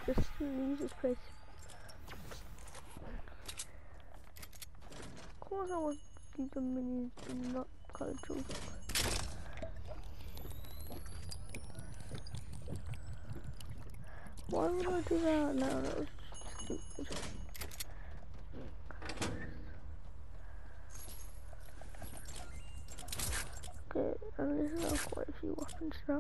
just use this place. Of course I want to keep the minis and not control. Why would I do that? No, that was stupid. Okay, at least I have quite a few weapons now.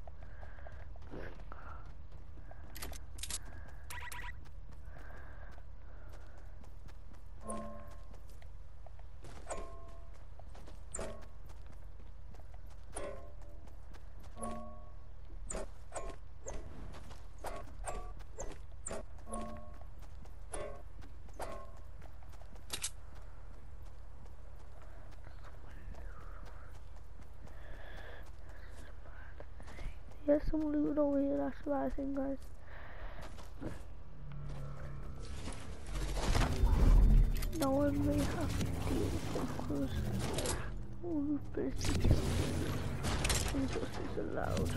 There's some loot over here, that's what I think, guys. Now I may have to deal with because all the basic injustice allowed.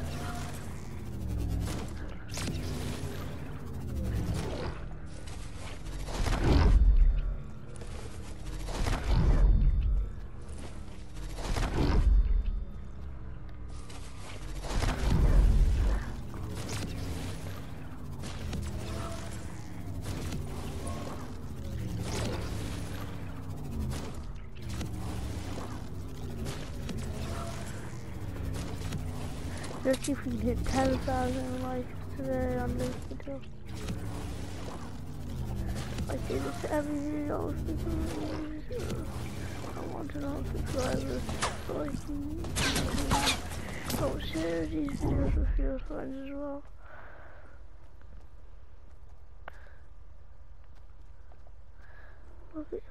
Let's see if we can hit 10,000 likes today on this video. I say this to every video. I want to know subscribers so I can share these videos with your friends as well. Okay.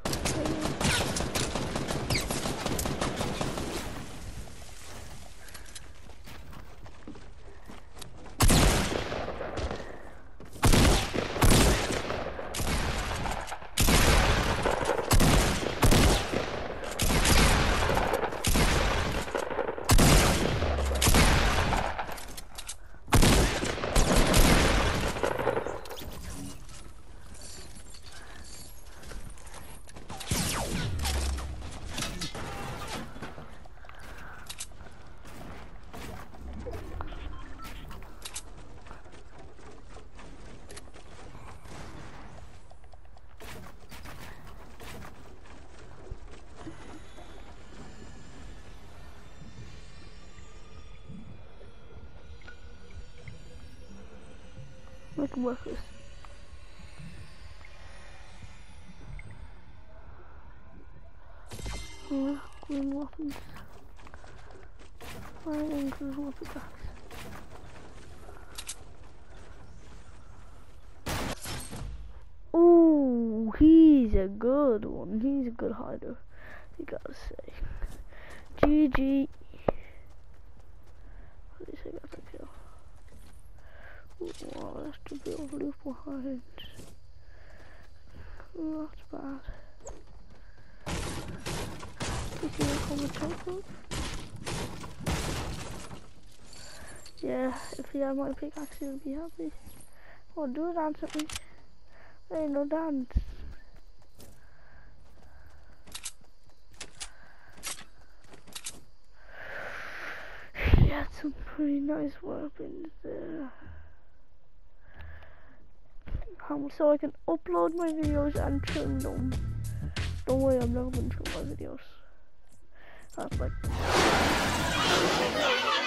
We can work this. Yeah, green weapons. Fire and green weapons. Ooh, he's a good one. He's a good hider, you gotta say. GG. At least I got the kill. Ooh, wow, that's too big of a loop behind. Ooh, that's bad. You see the comment? Yeah, if he had my pickaxe, he would be happy. Oh, do a dance at me. There ain't no dance. He had some pretty nice weapons there. So I can upload my videos and trim them. Don't worry, I'm never going to trim my videos. That's like